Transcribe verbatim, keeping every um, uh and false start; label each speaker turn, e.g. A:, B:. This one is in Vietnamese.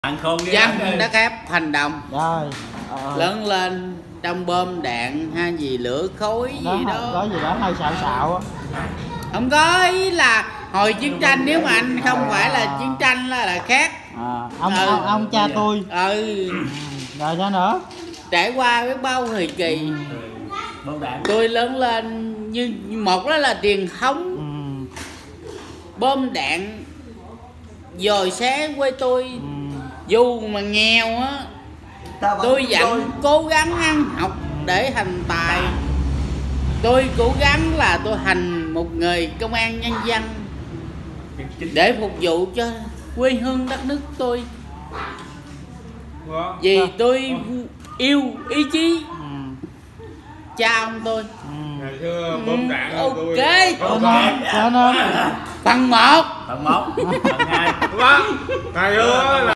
A: Dân đất thép hành động
B: rồi ờ.
A: lớn lên trong bom đạn hay gì lửa khói
B: đó,
A: gì đó
B: có gì đó hơi xạo xạo á.
A: Không có, ý là hồi chiến tranh, nếu mà anh không phải là chiến tranh là, là khác.
B: À, ông,
A: ừ.
B: ông ông cha tôi.
A: Ừ.
B: Rồi sao nữa?
A: Trải qua biết bao thời kỳ.
B: Ừ.
A: Tôi lớn lên như một đó là truyền thống.
B: Ừ.
A: Bom đạn dồi xé quê tôi. Ừ. Dù mà nghèo á, tôi vẫn cố gắng ăn học để thành tài. Tôi cố gắng là tôi thành một người công an nhân dân để phục vụ cho quê hương đất nước tôi. Vì tôi yêu ý chí cha ông tôi.
C: Ngày xưa bom đạn
A: ok
C: tôi...
B: Cho nên, cho nên
A: phần một
D: phần một phần hai
C: ngày xưa là